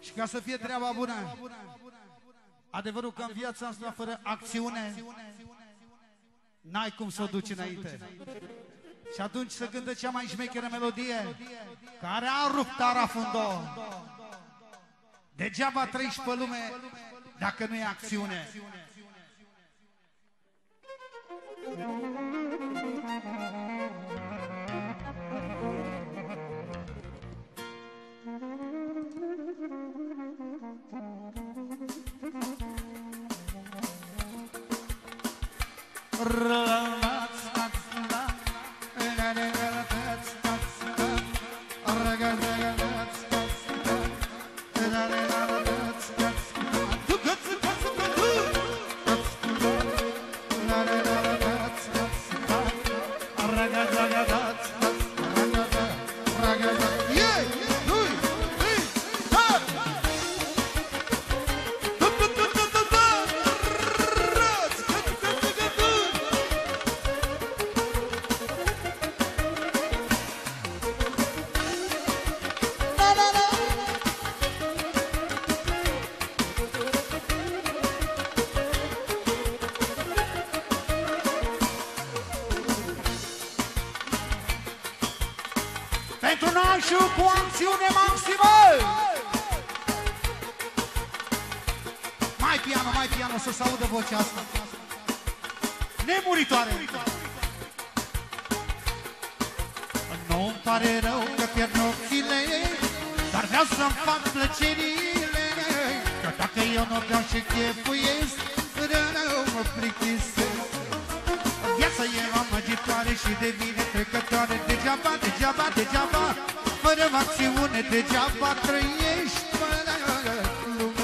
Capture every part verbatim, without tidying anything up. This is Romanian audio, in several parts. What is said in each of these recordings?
Și ca să fie treaba bună, adevărul că în viața asta fără acțiune n-ai cum să o duci înainte. Și atunci se cântă cea mai șmecheră melodie, care a rupt taraful în două. Degeaba trăiești pe lume dacă nu e acțiune. Cu acțiune maximă! Mai piano, mai piano, să se audă vocea asta. Nemuritoare! Nu-mi pare rău că pierd nopțile, dar vreau să-mi fac plăcerile, că dacă eu nu vreau și chefuiesc, rău mă plictisesc. Viața e amăgitoare și devine trecătoare, degeaba, degeaba, degeaba. Fără acțiune degeaba trăiești fără lume.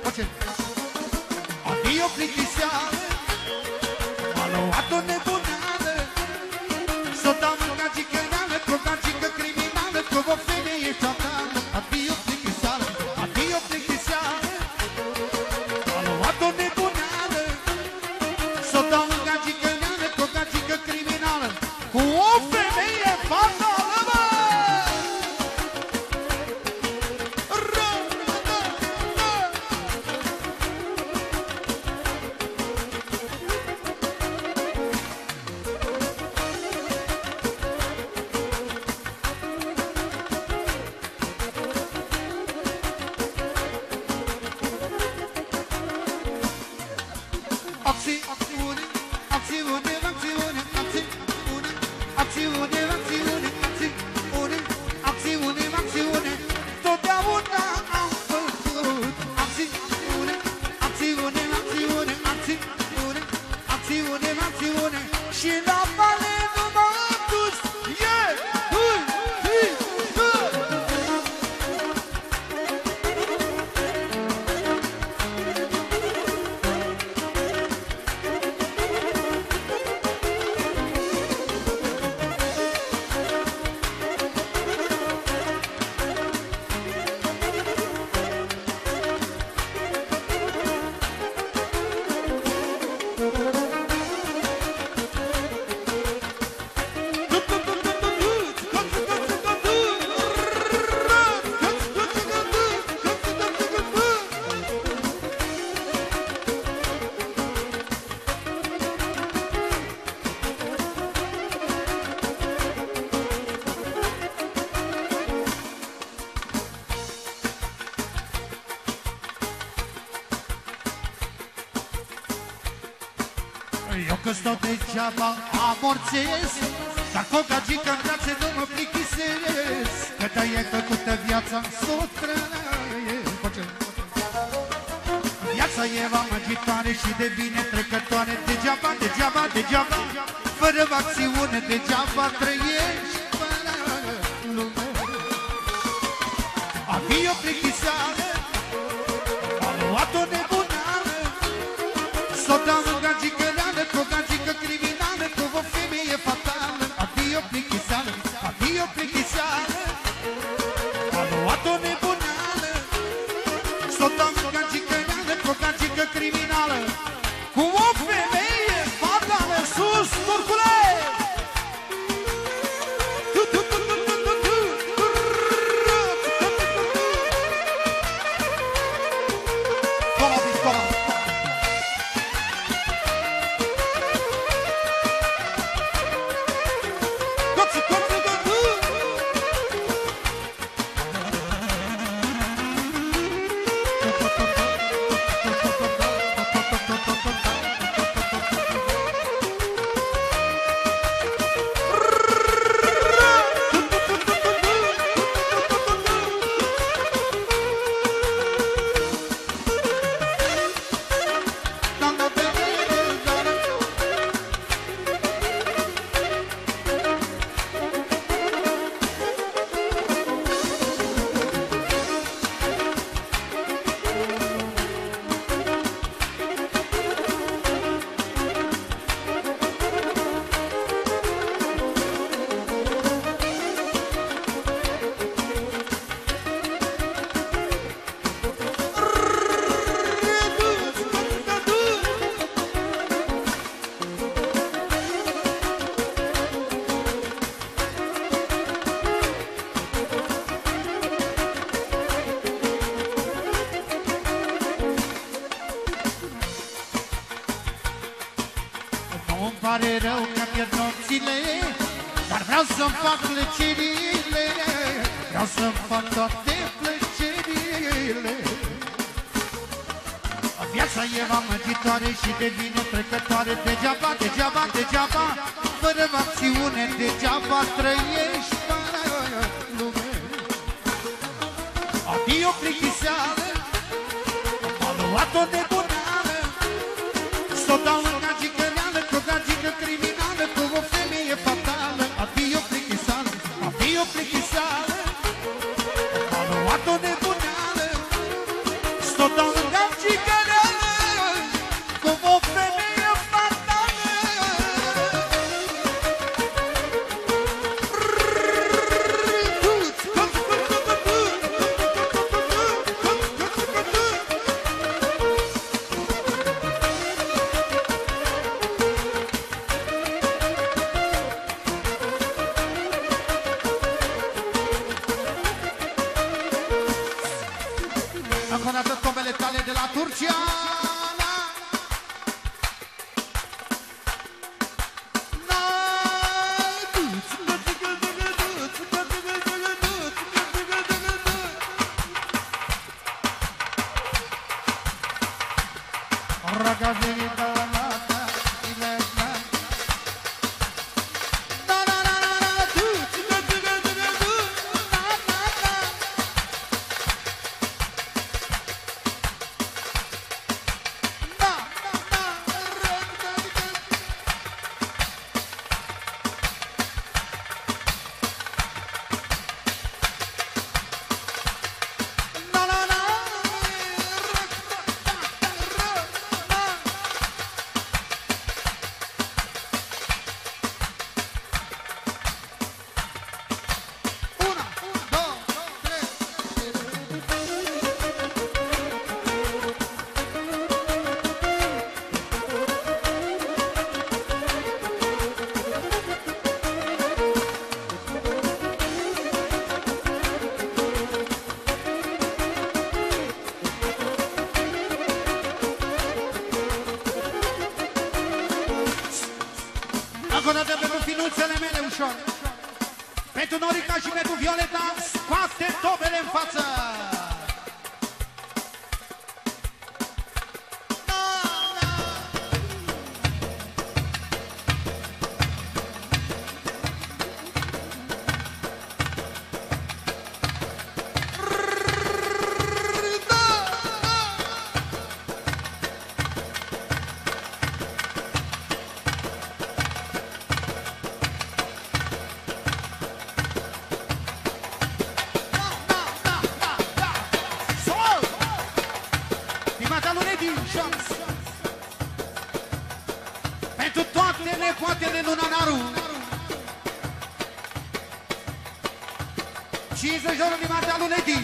Adio plictiseală, m-a luat o nebunală, s-o dau în gagică reală, cu o gagică criminală, cu o femeie fatală. Adio plictiseală, adio plictiseală, m-a luat o nebunală, s-o dau în gagică reală, cu o gagică criminală, cu o femeie fatală. Eu că stau degeaba amorțesc, dar cu o gagică în brațe nu mă plictisesc, că te-ai făcută viața-n s-o trăiesc. Viața e amăgitoare și devine trecătoare, degeaba, degeaba, degeaba, fără acțiune degeaba trăiești fără lume. Adio plictiseală, m-a luat o nebunală, s-o dau în gagică reală, cu o gagică criminală, cu o femeie fatală. Adio plictiseală, adio plictiseală, m-a luat o nebunală, s-o dau în gagică reală, cu o gagică criminală, cu o femeie fatală. Sus, turcule! pare rău că pierd nopțile, dar vreau să-mi fac plăcerile, vreau să-mi fac toate plăcerile. Viața e amăgitoare și devine trecătoare, degeaba, degeaba, degeaba, fără acțiune, degeaba trăiești fără lume. Adio plictiseală, m-a luat-o nebuneală, s-o dau în gagică leală, cu o gagică criminală, cu o femeie fatală. Adio plictiseală, adio plictiseală, m-a luat-o nebuneală, s-o dau în gagică leală, cu o femeie fatală. Încă o dată tombele tale de la Turcia. Încă o dată pentru finuțele mele ușor, pentru Norica și pentru Violeta, scoate tobele în față! Pentru toate nepoatele Nunanaru, cincizeci de ori din partea lui Ledi.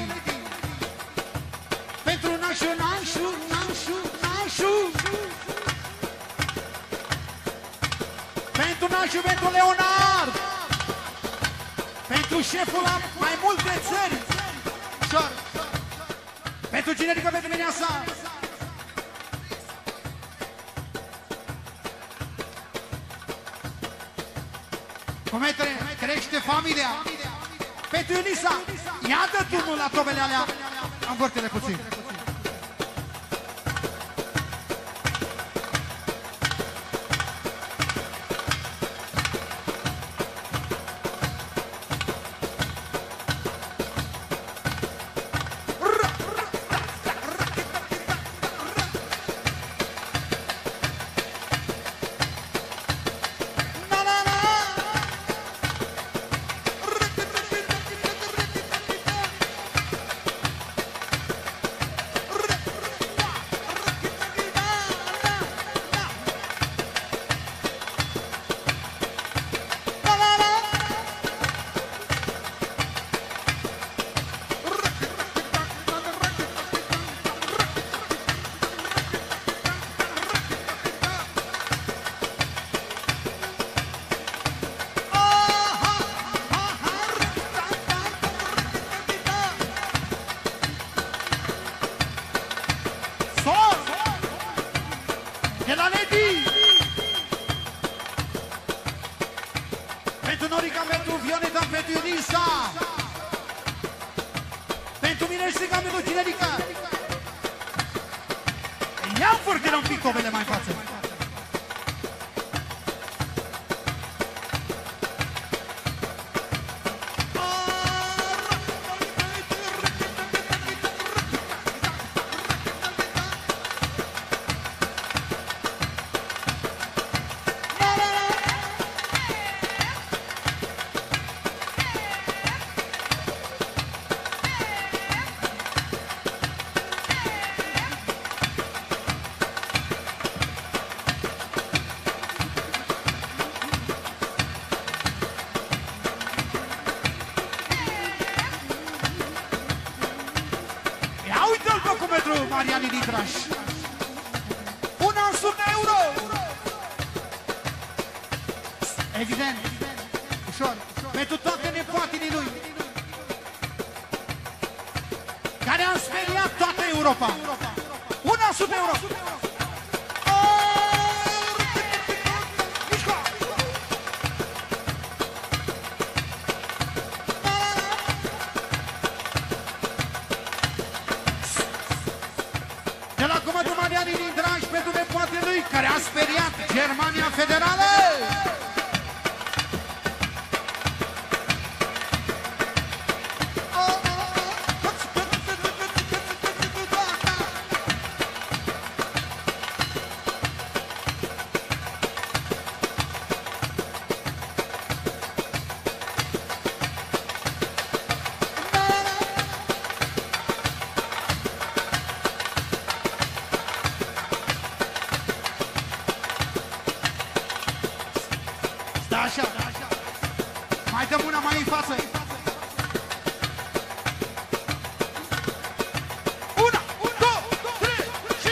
Pentru nașu, nașu, nașu, nașu. Pentru nașu, pentru Leonard. Pentru șeful la mai multe țări. Șor. Pentru generică, pentru mine sa. Cum crește familia. Pentru Unisa, ia-dă turnul la tobele alea. Învârte-le puțin. pentru Iunisa, pentru mine și pentru Tinerica. Ia-mi furtile un pic covele mai în față. Mariani din Traș. Un sută euro! Evident, ușor, pentru toate nepoatele lui, care au speriat toată Europa. Un sută euro! Din Dragi pentru nepoatele lui, care a speriat Germania Federală! Așa, mai dăm una mai în față. Una, două, trei și...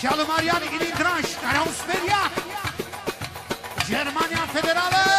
Și alu Marian Ilindraș, care au speriat Germania Federală.